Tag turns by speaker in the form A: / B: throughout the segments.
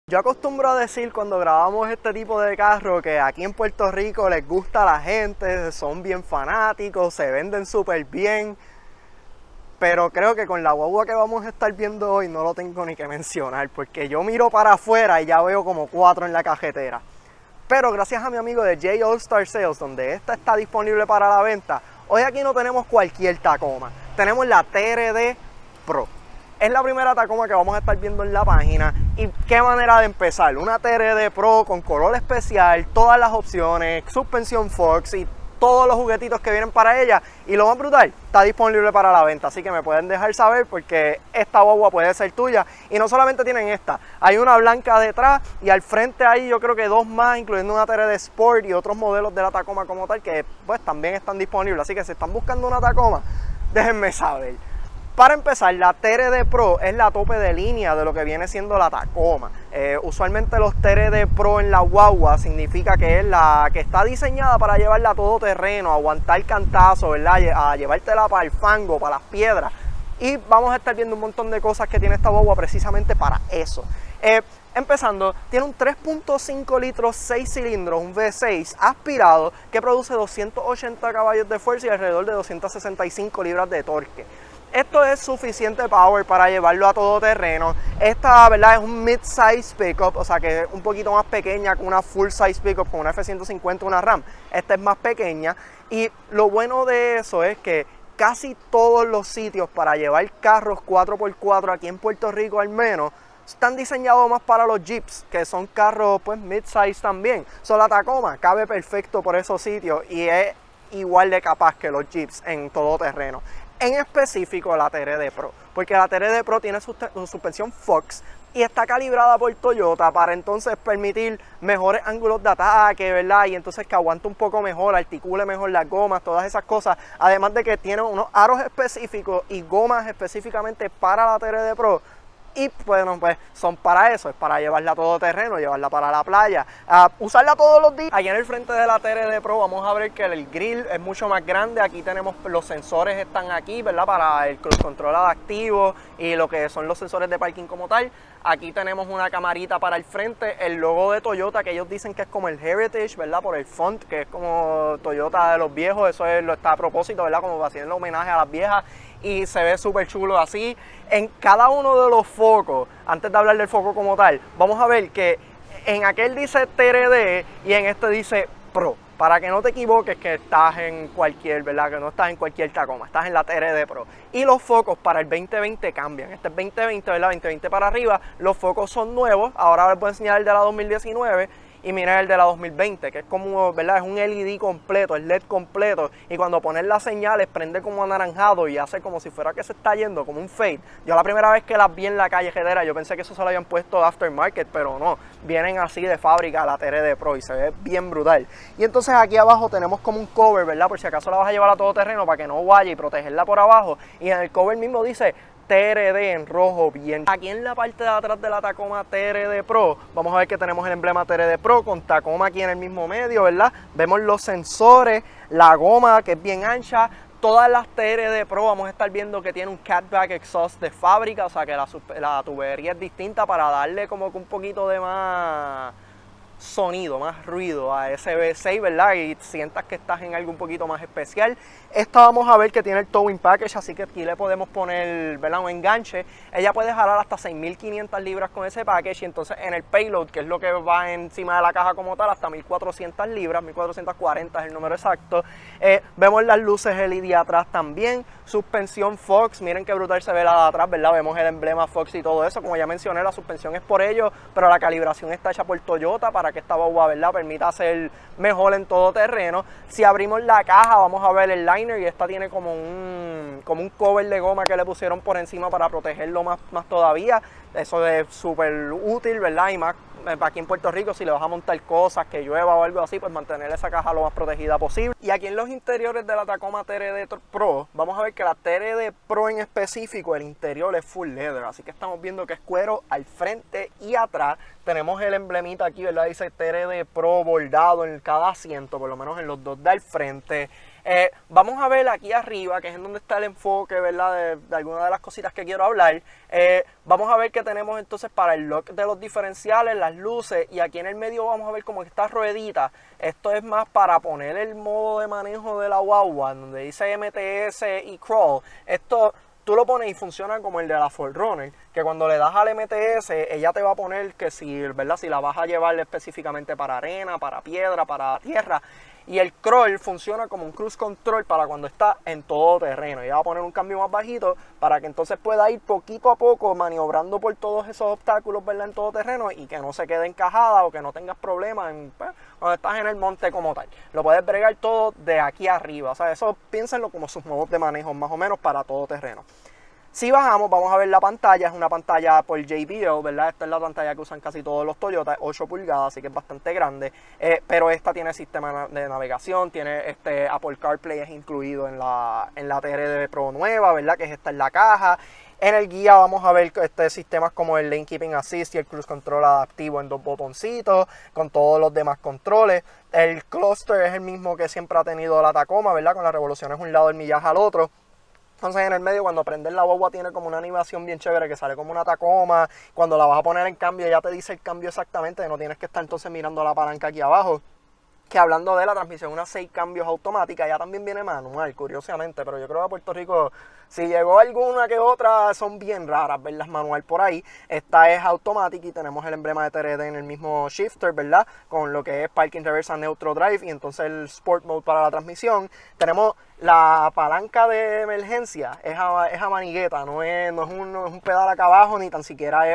A: Yo acostumbro a decir cuando grabamos este tipo de carro que aquí en Puerto Rico les gusta a la gente, son bien fanáticos, se venden súper bien, pero creo que con la guagua que vamos a estar viendo hoy no lo tengo ni que mencionar, porque yo miro para afuera y ya veo como 4 en la cajetera. Pero gracias a mi amigo de J All Star Sales, donde esta está disponible para la venta, hoy aquí no tenemos cualquier Tacoma, tenemos la TRD Pro. Es la primera Tacoma que vamos a estar viendo en la página. Y qué manera de empezar, una TRD Pro con color especial, todas las opciones, suspensión Fox y todos los juguetitos que vienen para ella. Y lo más brutal, está disponible para la venta, así que me pueden dejar saber porque esta guagua puede ser tuya. Y no solamente tienen esta, hay una blanca detrás y al frente ahí yo creo que 2 más, incluyendo una TRD Sport y otros modelos de la Tacoma como tal, que pues también están disponibles. Así que si están buscando una Tacoma, déjenme saber. Para empezar, la TRD Pro es la tope de línea de lo que viene siendo la Tacoma. Usualmente los TRD Pro en la guagua significa que es la que está diseñada para llevarla a todo terreno, aguantar cantazo, ¿verdad? A llevártela para el fango, para las piedras. Y vamos a estar viendo un montón de cosas que tiene esta guagua precisamente para eso. Empezando, tiene un 3.5 litros, 6 cilindros, un V6 aspirado que produce 280 caballos de fuerza y alrededor de 265 libras de torque. Esto es suficiente power para llevarlo a todo terreno. Esta, ¿verdad?, es un mid-size pickup, o sea que es un poquito más pequeña que una full-size pickup con una F-150, una Ram. Esta es más pequeña y lo bueno de eso es que casi todos los sitios para llevar carros 4x4 aquí en Puerto Rico al menos están diseñados más para los Jeeps, que son carros pues mid-size también. La Tacoma cabe perfecto por esos sitios y es igual de capaz que los Jeeps en todo terreno. En específico la TRD Pro, porque la TRD Pro tiene su suspensión Fox y está calibrada por Toyota para entonces permitir mejores ángulos de ataque, ¿verdad? Y entonces que aguante un poco mejor, articule mejor las gomas, todas esas cosas. Además de que tiene unos aros específicos y gomas específicamente para la TRD Pro. Y bueno, pues son para eso, es para llevarla a todo terreno, llevarla para la playa, usarla todos los días. Aquí en el frente de la TRD Pro vamos a ver que el grill es mucho más grande. Aquí tenemos los sensores, están aquí, ¿verdad? Para el cruise control adaptivo y lo que son los sensores de parking como tal. Aquí tenemos una camarita para el frente, el logo de Toyota que ellos dicen que es como el Heritage, ¿verdad? Por el font, que es como Toyota de los viejos, eso lo está a propósito, ¿verdad? Como haciendo homenaje a las viejas. Y se ve súper chulo así. En cada uno de los focos, antes de hablar del foco como tal, vamos a ver que en aquel dice TRD y en este dice Pro. Para que no te equivoques que estás en cualquier, ¿verdad? Que no estás en cualquier Tacoma, estás en la TRD Pro. Y los focos para el 2020 cambian. Este es 2020, ¿verdad? 2020 para arriba. Los focos son nuevos. Ahora les voy a enseñar el de la 2019. Y miren el de la 2020, que es como, ¿verdad? Es un LED completo, es LED completo. Y cuando pones las señales, prende como anaranjado y hace como si fuera que se está yendo, como un fade. Yo la primera vez que las vi en la callejetera, yo pensé que eso se lo habían puesto aftermarket, pero no. Vienen así de fábrica la TRD Pro y se ve bien brutal. Y entonces aquí abajo tenemos como un cover, ¿verdad? Por si acaso la vas a llevar a todo terreno para que no vaya y protegerla por abajo. Y en el cover mismo dice TRD en rojo bien. Aquí en la parte de atrás de la Tacoma TRD Pro vamos a ver que tenemos el emblema TRD Pro con Tacoma aquí en el mismo medio, ¿verdad? Vemos los sensores, la goma que es bien ancha. Todas las TRD Pro vamos a estar viendo que tiene un catback exhaust de fábrica, o sea que la tubería es distinta para darle como que un poquito de más sonido, más ruido a ese V6, ¿verdad? Y sientas que estás en algo un poquito más especial. Esta vamos a ver que tiene el towing package, así que aquí le podemos poner, ¿verdad?, un enganche. Ella puede jalar hasta 6.500 libras con ese package y entonces en el payload, que es lo que va encima de la caja como tal, hasta 1.400 libras, 1.440 es el número exacto. Vemos las luces LED atrás también, suspensión Fox, miren qué brutal se ve la de atrás, ¿verdad? Vemos el emblema Fox y todo eso. Como ya mencioné, la suspensión es por ellos, pero la calibración está hecha por Toyota para que esta guagua, ¿verdad?, permita ser mejor en todo terreno. Si abrimos la caja vamos a ver el liner y esta tiene como un cover de goma que le pusieron por encima para protegerlo más todavía. Eso es súper útil, ¿verdad? Y más aquí en Puerto Rico, si le vas a montar cosas, que llueva o algo así, pues mantener esa caja lo más protegida posible. Y aquí en los interiores de la Tacoma TRD Pro, vamos a ver que la TRD Pro en específico, el interior es full leather, así que estamos viendo que es cuero al frente y atrás. Tenemos el emblemita aquí, ¿verdad? Dice TRD Pro bordado en cada asiento, por lo menos en los dos del frente. Vamos a ver aquí arriba, que es en donde está el enfoque, ¿verdad? De algunas de las cositas que quiero hablar. Vamos a ver que tenemos entonces para el lock de los diferenciales, las luces, y aquí en el medio vamos a ver como que esta ruedita. Esto es más para poner el modo de manejo de la guagua, donde dice MTS y Crawl. Esto tú lo pones y funciona como el de la 4Runner, que cuando le das al MTS, ella te va a poner que si, ¿verdad? Si la vas a llevar específicamente para arena, para piedra, para tierra. Y el crawl funciona como un cruise control para cuando está en todo terreno. Ella va a poner un cambio más bajito para que entonces pueda ir poquito a poco maniobrando por todos esos obstáculos, ¿verdad? En todo terreno, y que no se quede encajada o que no tengas problemas pues, cuando estás en el monte como tal. Lo puedes bregar todo de aquí arriba. O sea, eso piénsenlo como sus modos de manejo más o menos para todo terreno. Si bajamos, vamos a ver la pantalla. Es una pantalla por JBL, ¿verdad? Esta es la pantalla que usan casi todos los Toyota, 8 pulgadas, así que es bastante grande. Pero esta tiene sistema de navegación, tiene Apple CarPlay es incluido en la TRD Pro nueva, ¿verdad? Que es esta en la caja. En el guía vamos a ver sistemas como el Lane Keeping Assist y el Cruise Control adaptivo en 2 botoncitos, con todos los demás controles. El cluster es el mismo que siempre ha tenido la Tacoma, ¿verdad? Con las revoluciones un lado, el millaje al otro. Entonces en el medio, cuando prendes la guagua, tiene como una animación bien chévere que sale como una Tacoma. Cuando la vas a poner en cambio, ya te dice el cambio exactamente, no tienes que estar entonces mirando la palanca aquí abajo. Que hablando de la transmisión, unas 6 cambios automáticas, ya también viene manual, curiosamente, pero yo creo que a Puerto Rico, si llegó alguna que otra, son bien raras verlas manual por ahí. Esta es automática y tenemos el emblema de TRD en el mismo shifter, ¿verdad? Con lo que es Parking Reverse Neutral Drive y entonces el Sport Mode para la transmisión. Tenemos la palanca de emergencia, es a manigueta, no es un pedal acá abajo, ni tan siquiera es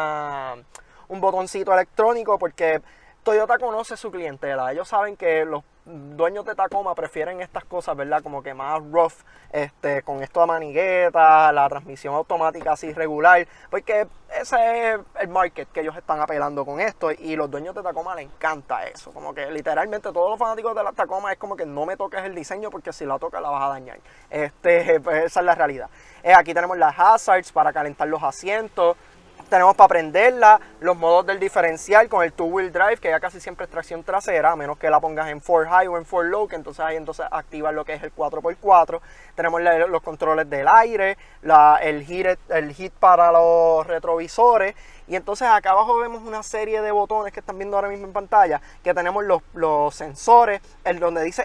A: un botoncito electrónico, porque Toyota conoce su clientela. Ellos saben que los dueños de Tacoma prefieren estas cosas, ¿verdad? Como que más rough, con esto de manigueta, la transmisión automática así regular, porque ese es el market que ellos están apelando con esto, y los dueños de Tacoma les encanta eso. Como que literalmente todos los fanáticos de la Tacoma es como que no me toques el diseño, porque si la tocas la vas a dañar. Pues esa es la realidad. Aquí tenemos las hazards para calentar los asientos. Tenemos para prenderla, los modos del diferencial con el 2-wheel drive, que ya casi siempre es tracción trasera, a menos que la pongas en 4 high o en 4 low, que entonces ahí activas lo que es el 4x4. Tenemos los controles del aire, el heat para los retrovisores. Y entonces acá abajo vemos una serie de botones que están viendo ahora mismo en pantalla, que tenemos los sensores, el donde dice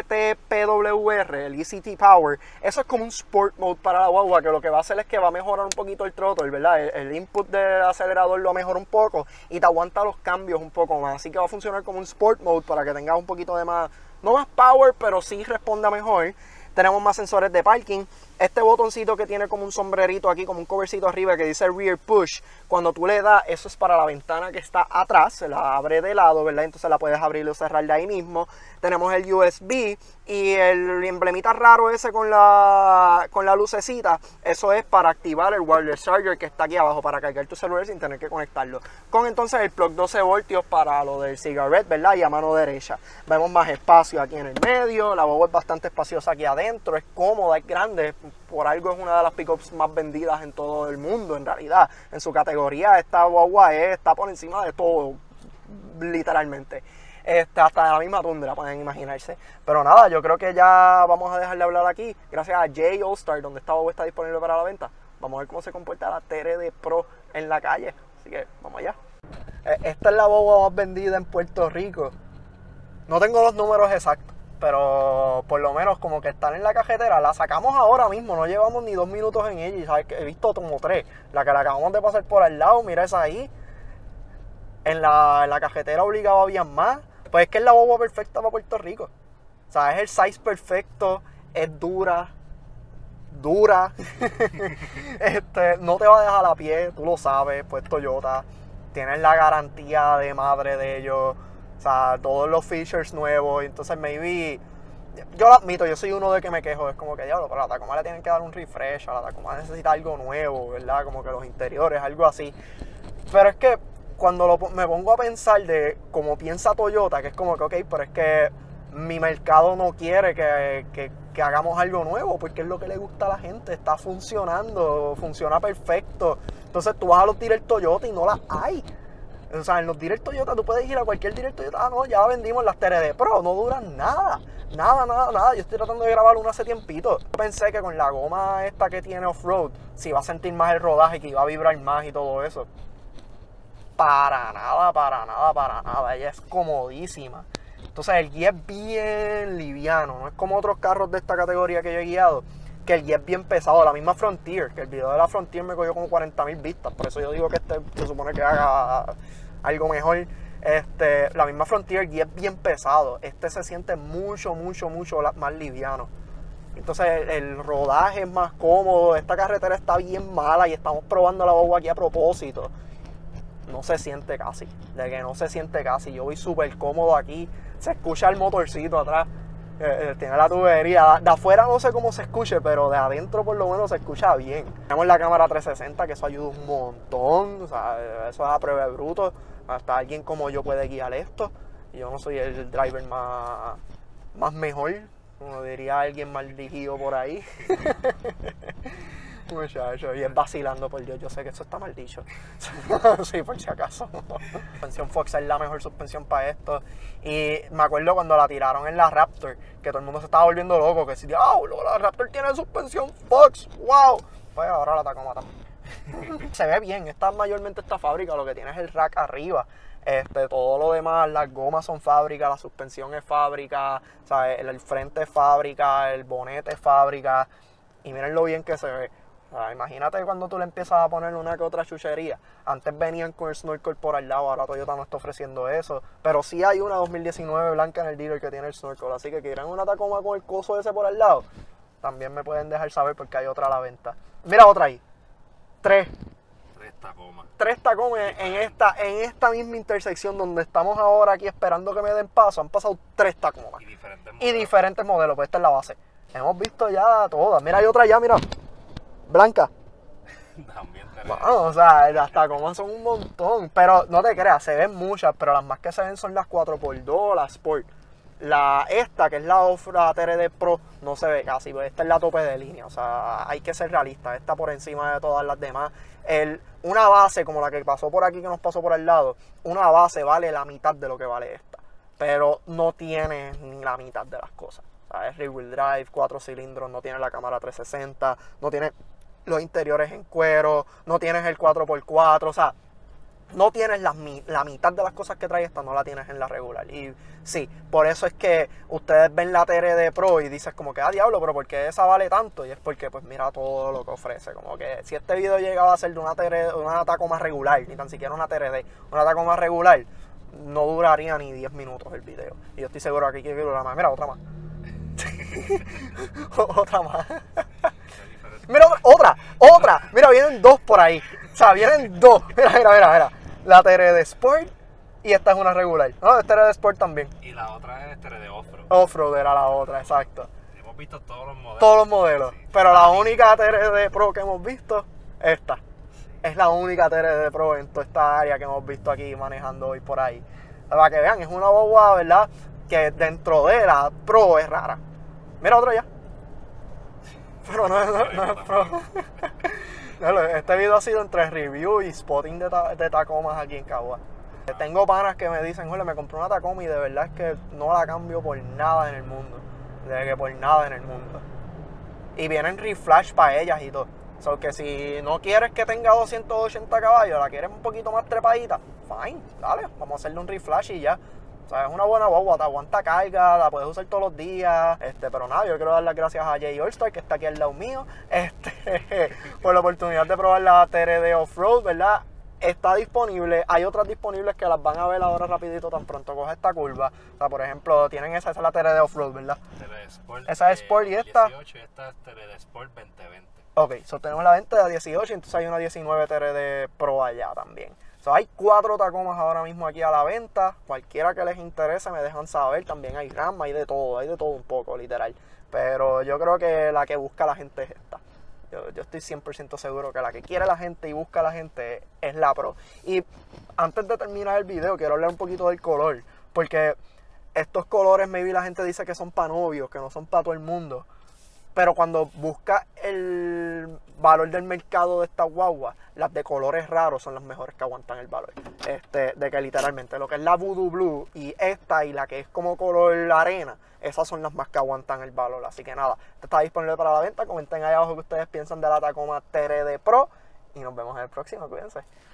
A: STPWR, el ECT Power. Eso es como un Sport Mode para la guagua, que lo que va a hacer es que va a mejorar un poquito el throttle, ¿verdad? El input del acelerador lo mejora un poco y te aguanta los cambios un poco más. Así que va a funcionar como un Sport Mode para que tengas un poquito de más, no más power, pero sí responda mejor. Tenemos más sensores de parking. Este botoncito que tiene como un sombrerito aquí, como un covercito arriba que dice Rear Push, cuando tú le das, eso es para la ventana que está atrás, se la abre de lado, ¿verdad? Entonces la puedes abrir o cerrar de ahí mismo. Tenemos el USB y el emblemita raro ese con la lucecita, eso es para activar el wireless charger que está aquí abajo, para cargar tu celular sin tener que conectarlo. Con entonces el plug 12 voltios para lo del cigarette, ¿verdad? Y a mano derecha. Vemos más espacio aquí en el medio, la boba es bastante espaciosa aquí adentro, es cómoda, es grande. Por algo es una de las pickups más vendidas en todo el mundo, en realidad. En su categoría, esta guagua está por encima de todo, literalmente. Hasta de la misma Tundra, pueden imaginarse. Pero nada, yo creo que ya vamos a dejar de hablar aquí. Gracias a J All-Star, donde esta guagua está disponible para la venta. Vamos a ver cómo se comporta la TRD Pro en la calle. Así que vamos allá. Esta es la guagua más vendida en Puerto Rico. No tengo los números exactos, pero por lo menos como que están en la cajetera. La sacamos ahora mismo, no llevamos ni 2 minutos en ella y sabes que he visto como 3. La que la acabamos de pasar por al lado, mira esa ahí. En la cajetera obligada había más. Pues es que es la boba perfecta para Puerto Rico. O sea, es el size perfecto, es dura. No te va a dejar a pie, tú lo sabes, pues Toyota. Tienes la garantía de madre de ellos. O sea, todos los features nuevos. Entonces, maybe, yo lo admito, yo soy uno de que me quejo. Es como que, diablo, pero a la Tacoma le tienen que dar un refresh. A la Tacoma necesita algo nuevo, ¿verdad? Como que los interiores, algo así. Pero es que cuando me pongo a pensar de cómo piensa Toyota, que es como que, ok, pero es que mi mercado no quiere que hagamos algo nuevo, porque es lo que le gusta a la gente. Está funcionando, funciona perfecto. Entonces, tú vas a los dealers Toyota y no las hay. O sea, en los Direct Toyota tú puedes ir a cualquier Direct Toyota. Ah, no, ya vendimos las TRD Pro. No duran nada. Nada. Yo estoy tratando de grabar una hace tiempito. Yo pensé que con la goma esta que tiene off-road, se iba a sentir más el rodaje, que iba a vibrar más y todo eso. Para nada. Ella es comodísima. Entonces el guía es bien liviano. No es como otros carros de esta categoría que yo he guiado, que el guía es bien pesado. La misma Frontier, que el video de la Frontier me cogió como 40,000 vistas. Por eso yo digo que este se supone que haga algo mejor. La misma Frontier, el guía es bien pesado. Este se siente mucho más liviano. Entonces el rodaje es más cómodo. Esta carretera está bien mala y estamos probando la guagua aquí a propósito. No se siente casi. De que no se siente casi. Yo voy súper cómodo aquí. Se escucha el motorcito atrás. Tiene la tubería. De afuera no sé cómo se escuche, pero de adentro por lo menos se escucha bien. Tenemos la cámara 360, que eso ayuda un montón. O sea, eso es a prueba de bruto. Hasta alguien como yo puede guiar esto. Yo no soy el driver más mejor, como diría alguien mal dirigido por ahí. Muchacho, y es vacilando, por Dios, yo sé que eso está mal dicho. Sí, por si acaso. La suspensión Fox es la mejor suspensión para esto. Y me acuerdo cuando la tiraron en la Raptor, que todo el mundo se estaba volviendo loco, que decía, ¡oh, la Raptor tiene suspensión Fox! ¡Wow! Pues ahora la Tacoma también. Se ve bien, mayormente esta fábrica, lo que tiene es el rack arriba. Todo lo demás, las gomas son fábrica, la suspensión es fábrica, ¿sabes? El frente es fábrica, el bonete es fábrica. Y miren lo bien que se ve. Imagínate cuando tú le empiezas a poner una que otra chuchería. Antes venían con el snorkel por al lado, ahora Toyota no está ofreciendo eso. Pero sí hay una 2019 blanca en el dealer que tiene el snorkel. Así que quieran una Tacoma con el coso ese por al lado, también me pueden dejar saber porque hay otra a la venta. Mira otra ahí. Tres Tacoma en esta misma intersección donde estamos ahora aquí esperando que me den paso. Han pasado 3 Tacomas. Y diferentes modelos, pues esta es la base. Hemos visto ya todas. Mira, hay otra allá, mira. Blanca. Bueno, o sea, las Tacomas son un montón. Pero no te creas, se ven muchas, pero las más que se ven son las 4x2, las Sport. Esta, que es la TRD Pro, no se ve casi, pues esta es la tope de línea. O sea, hay que ser realista. Esta por encima de todas las demás. Una base como la que pasó por aquí, que nos pasó por el lado, una base vale la mitad de lo que vale esta. Pero no tiene ni la mitad de las cosas. O sea, es rear wheel drive, 4 cilindros, no tiene la cámara 360, no tiene los interiores en cuero, no tienes el 4x4, o sea, no tienes la mitad de las cosas que trae esta, no la tienes en la regular. Y sí, por eso es que ustedes ven la TRD Pro y dices como que, diablo, pero ¿por qué esa vale tanto? Y es porque, pues mira todo lo que ofrece. Como que si este video llegaba a ser de una Tacoma regular, ni tan siquiera una TRD, una Tacoma regular, no duraría ni 10 minutos el video. Y yo estoy seguro que aquí quiero durar más. Mira, otra más. Otra más. Mira, otra. Mira, vienen 2 por ahí. O sea, vienen 2. Mira. La TRD Sport y esta es una regular. No, esta TRD Sport también.
B: Y la otra es TRD Offroad.
A: Offroad era la otra, exacto.
B: Hemos visto todos los modelos.
A: Todos los modelos. Sí. Pero la única TRD Pro que hemos visto, esta. Sí. Es la única TRD Pro en toda esta área que hemos visto aquí manejando hoy por ahí. Para que vean, es una guagua, ¿verdad? Que dentro de la Pro es rara. Mira otra ya. Pero no es Pro. Este video ha sido entre review y spotting de Tacomas aquí en Cagua. Tengo panas que me dicen, Jorge, me compré una Tacoma y de verdad es que no la cambio por nada en el mundo. Y vienen reflash para ellas y todo. O sea, que si no quieres que tenga 280 caballos, la quieres un poquito más trepadita, fine, dale, vamos a hacerle un reflash y ya. O sea, es una buena guagua, te aguanta carga, la puedes usar todos los días. Pero nada, yo quiero dar las gracias a Jay Allstar, que está aquí al lado mío, por la oportunidad de probar la TRD Offroad, ¿verdad? Está disponible, hay otras disponibles que las van a ver ahora rapidito tan pronto coge esta curva. O sea, por ejemplo, tienen esa es la TRD Offroad, ¿verdad?
B: TRD Sport.
A: Esa es Sport y esta.
B: 18 y esta es TRD Sport 2020.
A: Ok, tenemos la 20 de 18 y entonces hay una 19 TRD Pro allá también. Hay 4 Tacomas ahora mismo aquí a la venta. Cualquiera que les interese me dejan saber. También hay RAM, hay de todo un poco, literal. Pero yo creo que la que busca la gente es esta. Yo estoy 100% seguro que la que quiere la gente y busca la gente es la Pro. Y antes de terminar el video quiero hablar un poquito del color. Porque estos colores maybe la gente dice que son para novios, que no son para todo el mundo. Pero cuando busca el valor del mercado de esta guagua, las de colores raros son las mejores que aguantan el valor. De que literalmente lo que es la Voodoo Blue y esta y la que es como color arena, esas son las más que aguantan el valor. Así que nada, esta está disponible para la venta. Comenten ahí abajo qué ustedes piensan de la Tacoma TRD Pro y nos vemos en el próximo. Cuídense.